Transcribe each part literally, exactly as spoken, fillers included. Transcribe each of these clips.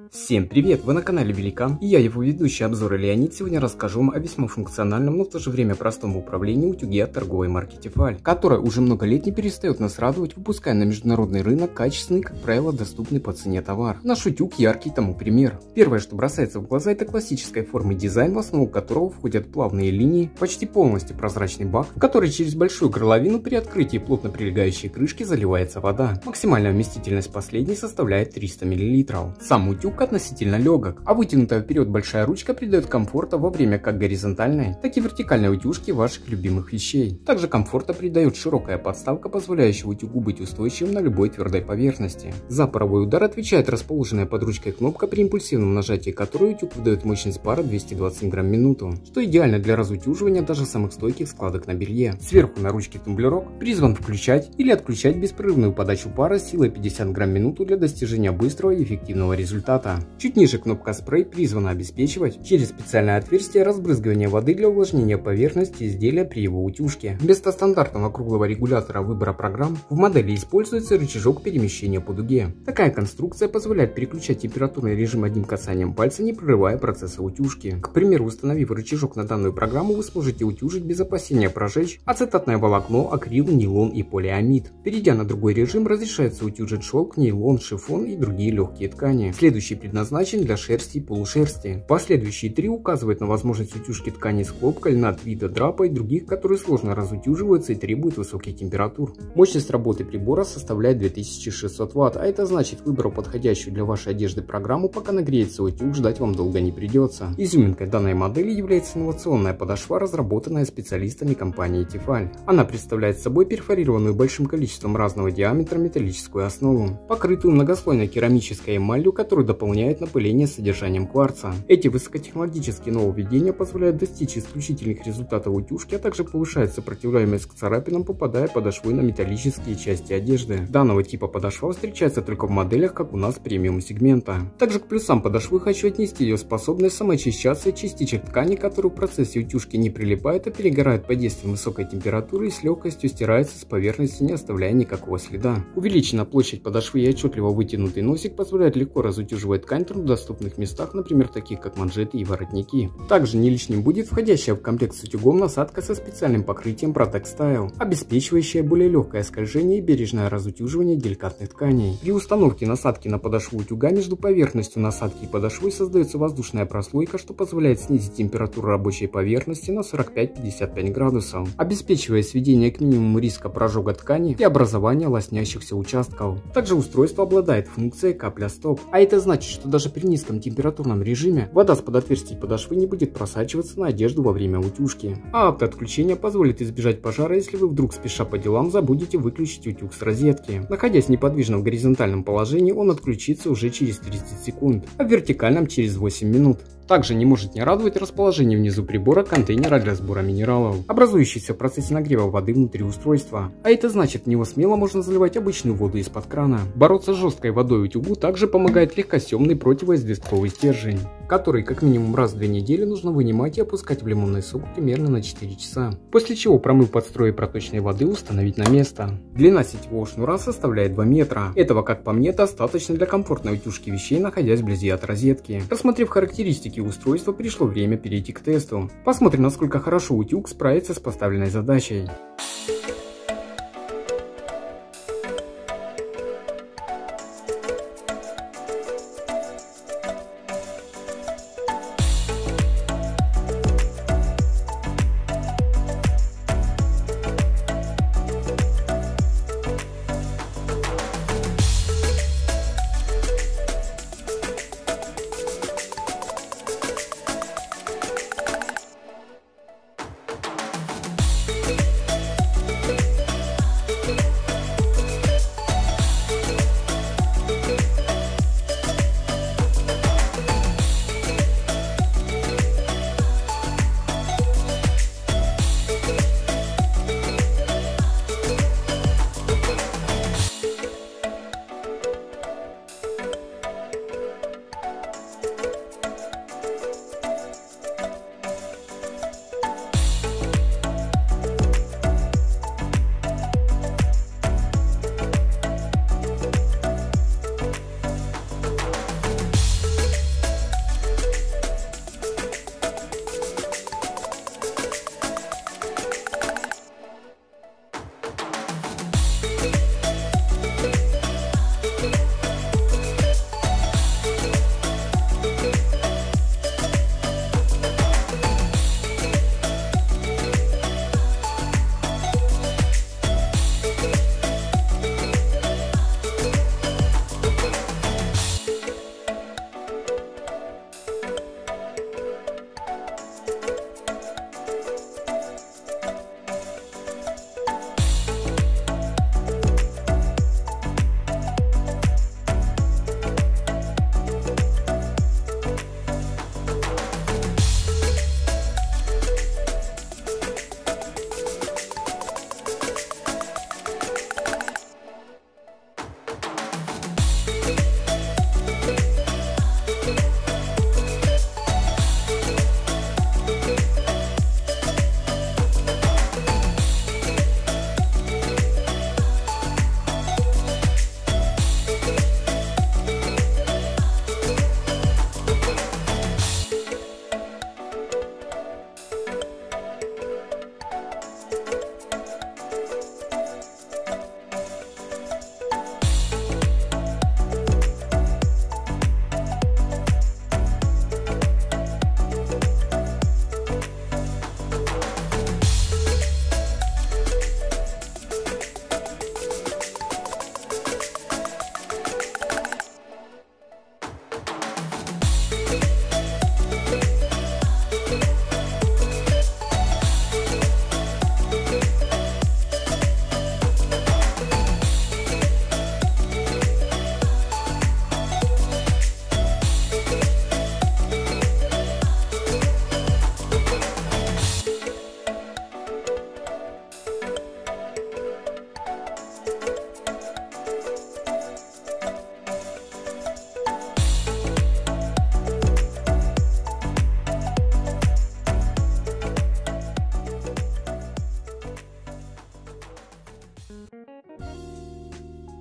Всем привет, вы на канале Великан, и я его ведущий обзора Леонид. Сегодня расскажу вам о весьма функциональном, но в то же время простом управлении утюге от торговой марки Тефаль, которая уже много лет не перестает нас радовать, выпуская на международный рынок качественный, как правило, доступный по цене товар. Наш утюг яркий тому пример. Первое, что бросается в глаза, это классической формы дизайн, в основу которого входят плавные линии, почти полностью прозрачный бак, в который через большую горловину при открытии плотно прилегающей крышки заливается вода. Максимальная вместительность последней составляет триста миллилитров. Сам утюг относительно легок, а вытянутая вперед большая ручка придает комфорта во время как горизонтальной, так и вертикальной утюжки ваших любимых вещей. Также комфорта придает широкая подставка, позволяющая утюгу быть устойчивым на любой твердой поверхности. За паровой удар отвечает расположенная под ручкой кнопка, при импульсивном нажатии которой утюг выдает мощность пара двести двадцать грамм в минуту, что идеально для разутюживания даже самых стойких складок на белье. Сверху на ручке тумблерок призван включать или отключать беспрерывную подачу пара силой пятьдесят грамм в минуту для достижения быстрого и эффективного результата. Чуть ниже кнопка спрей призвана обеспечивать через специальное отверстие разбрызгивание воды для увлажнения поверхности изделия при его утюжке. Вместо стандартного круглого регулятора выбора программ в модели используется рычажок перемещения по дуге. Такая конструкция позволяет переключать температурный режим одним касанием пальца, не прерывая процесса утюжки. К примеру, установив рычажок на данную программу, вы сможете утюжить без опасения прожечь ацетатное волокно, акрил, нейлон и полиамид. Перейдя на другой режим, разрешается утюжить шелк, нейлон, шифон и другие легкие ткани. Следующий предназначен для шерсти и полушерсти. Последующие три указывают на возможность утюжки тканей с хлопка, льна, твида, драпа и других, которые сложно разутюживаются и требуют высоких температур. Мощность работы прибора составляет две тысячи шестьсот ватт, а это значит, выбрав подходящую для вашей одежды программу, пока нагреется утюг, ждать вам долго не придется. Изюминкой данной модели является инновационная подошва, разработанная специалистами компании Тефаль. Она представляет собой перфорированную большим количеством разного диаметра металлическую основу, покрытую многослойной керамической эмалью, которую дополняет напыление с содержанием кварца. Эти высокотехнологические нововведения позволяют достичь исключительных результатов утюжки, а также повышает сопротивляемость к царапинам, попадая подошвой на металлические части одежды. Данного типа подошва встречается только в моделях, как у нас, премиум сегмента. Также к плюсам подошвы хочу отнести ее способность самоочищаться от частичек ткани, которые в процессе утюжки не прилипают, а перегорают под действием высокой температуры и с легкостью стираются с поверхности, не оставляя никакого следа. Увеличена площадь подошвы и отчетливо вытянутый носик позволяют легко разутюживать ткань в труднодоступных местах, например, таких как манжеты и воротники. Также не лишним будет входящая в комплект с утюгом насадка со специальным покрытием Protect Style, обеспечивающая более легкое скольжение и бережное разутюживание деликатных тканей. При установке насадки на подошву утюга между поверхностью насадки и подошвой создается воздушная прослойка, что позволяет снизить температуру рабочей поверхности на сорок пять — пятьдесят пять градусов, обеспечивая сведение к минимуму риска прожога ткани и образования лоснящихся участков. Также устройство обладает функцией капля-стоп, а это значит, что даже при низком температурном режиме вода с под отверстий подошвы не будет просачиваться на одежду во время утюжки. А автоотключение позволит избежать пожара, если вы вдруг, спеша по делам, забудете выключить утюг с розетки. Находясь неподвижно в горизонтальном положении, он отключится уже через тридцать секунд, а в вертикальном через восемь минут. Также не может не радовать расположение внизу прибора контейнера для сбора минералов, образующийся в процессе нагрева воды внутри устройства. А это значит, в него смело можно заливать обычную воду из-под крана. Бороться с жесткой водой утюгу также помогает легкосъемный противоизвестковый стержень, который как минимум раз в две недели нужно вынимать и опускать в лимонный сок примерно на четыре часа. После чего, промыв подстрой проточной воды, установить на место. Длина сетевого шнура составляет два метра. Этого, как по мне, достаточно для комфортной утюжки вещей, находясь вблизи от розетки. Рассмотрев характеристики устройства, пришло время перейти к тесту. Посмотрим, насколько хорошо утюг справится с поставленной задачей.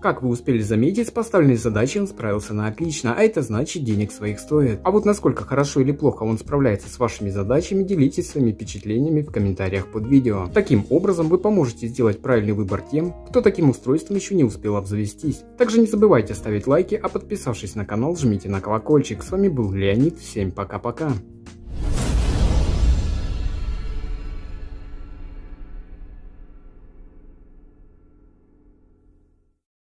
Как вы успели заметить, с поставленной задачей он справился на отлично, а это значит, денег своих стоит. А вот насколько хорошо или плохо он справляется с вашими задачами, делитесь своими впечатлениями в комментариях под видео. Таким образом вы поможете сделать правильный выбор тем, кто таким устройством еще не успел обзавестись. Также не забывайте ставить лайки, а подписавшись на канал, жмите на колокольчик. С вами был Леонид, всем пока-пока.